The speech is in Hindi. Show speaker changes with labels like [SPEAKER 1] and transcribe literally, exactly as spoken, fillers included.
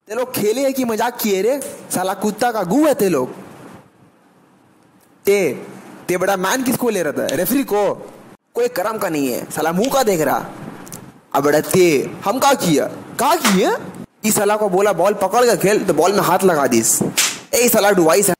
[SPEAKER 1] ते लोग खेले है कि मजाक किए रे? साला कुत्ता का गू है ते लोग। ते ते बड़ा मैन किसको ले रहा था? रेफरी को? कोई करम का नहीं है, साला मुंह का देख रहा। अब बड़ा ते हम का किया का किया? इस साला को बोला बॉल पकड़ के खेल तो बॉल में हाथ लगा दीस। ए साला डिवाइस है।